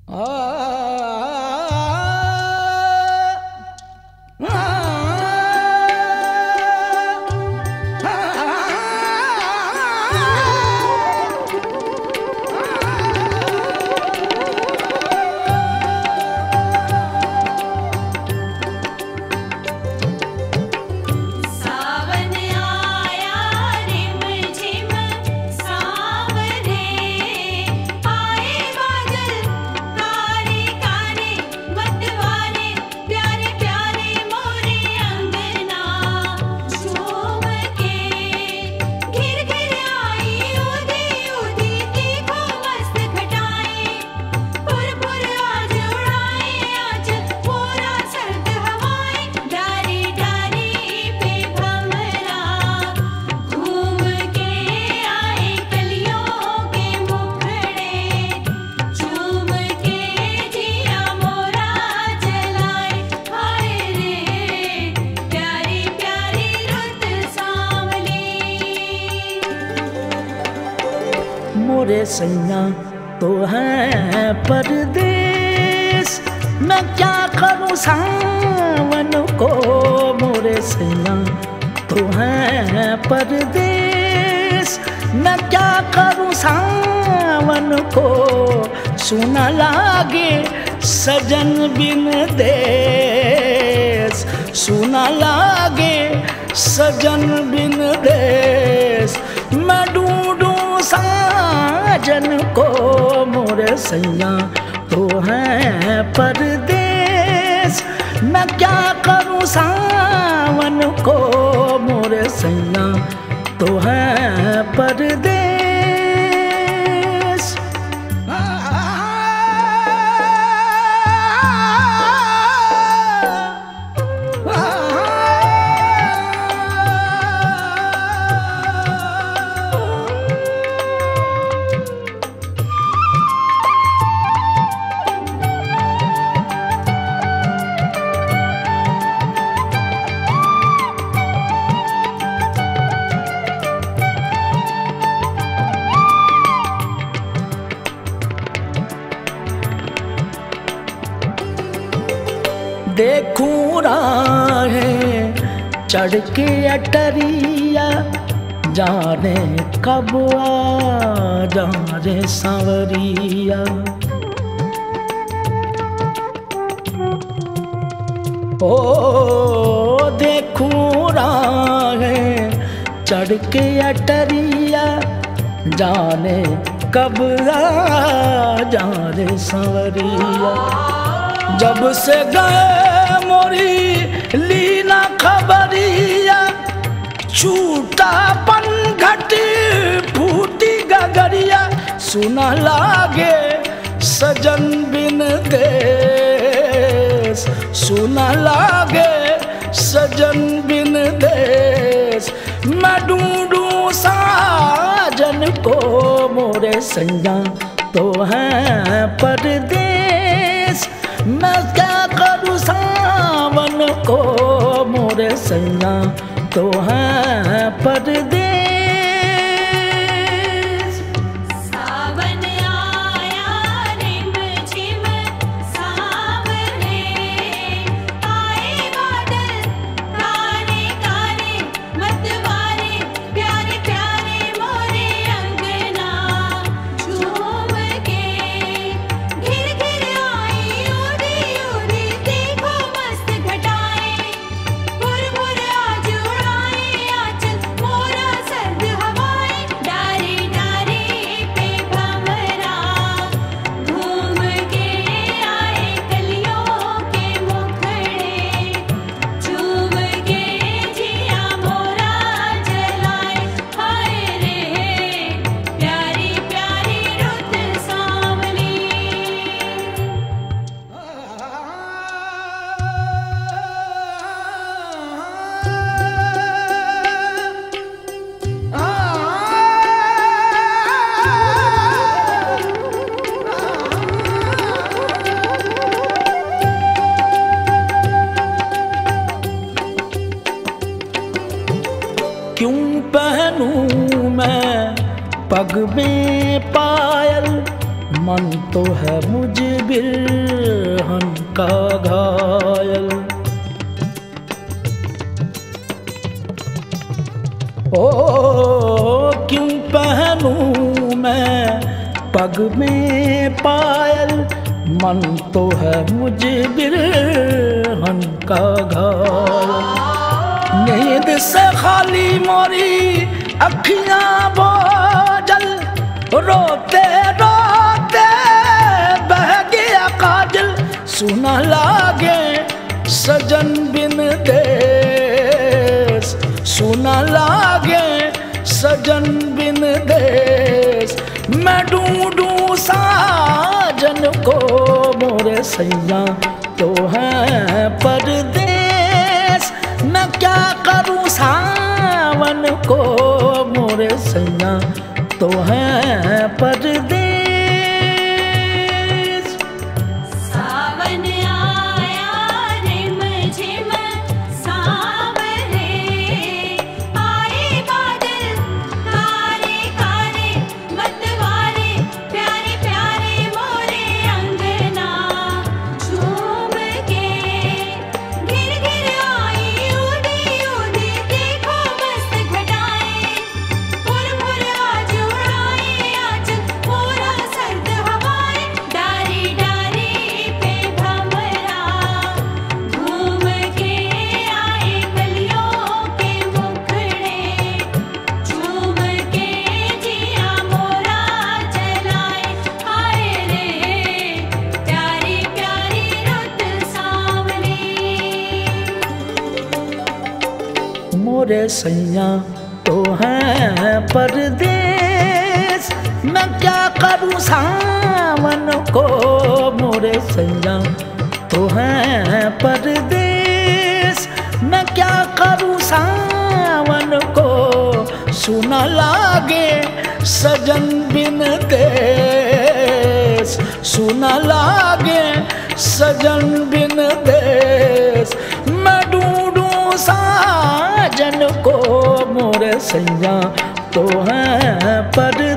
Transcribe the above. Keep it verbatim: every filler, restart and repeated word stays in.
मोरे सैया तो है परदेस, मैं क्या करूं सावन को। मोरे सैया तो है परदेस, मैं क्या करूं सावन को। सुना लागे सजन बिन देश, सुना लागे सजन बिन देश। मैं ढूंढूं साजन को, मोरे सैया तो है परदेस। मैं क्या करूं सावन को, मोरे सैया तो है परदेस। देखूं राहें चढ़ के अटरिया, जाने कब आ जाने सांवरिया। ओ देखूं राहें चढ़ के अटरिया, जाने कब आ जाने सांवरिया। जब से गए मोरी लीना खबरिया, छूटा पनघट फूटी गगरिया। सुना लागे सजन बिन देश, सुना लागे सजन बिन देश। मैं ढूंढूं साजन को, मोरे सैया तो है परदेस। मैं क्या करूं सावन को, मोरे सैया तो है परदेस। सावन आया रिम झिम सावरे, आए बादल काले काले मतवारे। प्यारे प्यारे मोरे अंगना झूम के, घिर घिर आई उदी उदी देखो मस्त घटाए। भुर भुर आज उड़ाए आंचल मन तो है मुझ बिरहन का घायल। ओ क्यों पहनूं मैं पग में पायल, मन तो है मुझ बिरहन का घायल। नींद से खाली मोरी अखियां बोझल, रोते रोते बह गया काजल। सुना लागे सजन बिन देश, सुना लागे सजन बिन देश। मैं ढूंढूं साजन को मोरे सैया तो है परदेस। मैं क्या करूं सावन को मोरे सैया तो है परदेस। सावन आया रिम झिम सांवरे, आए बादल कारे कारे मतवारे। प्यारे प्यारे मोरे अंगना झूम के, गिर गिर आई उदी उदी देखो मस्त घटाएं। फुर फुर आज उड़ाए आज पूरा सर्द हवाएं। डारी डारी पे भंवरा घूम के आए कलियों के मुखड़े। झूम के जिया मोरा जलाए, आए रे प्यारी प्यारी रुत सांवली। मोरे सैया तो है परदेस। मैं क्या करूं सावन को मोरे सैया तो है परदेस। मैं क्या करूं सावन को सुना लागे सजन बिन देश, सुना लागे सजन बिन देश। मैं ढूंढूं साजन को मोरे सैया तो है पर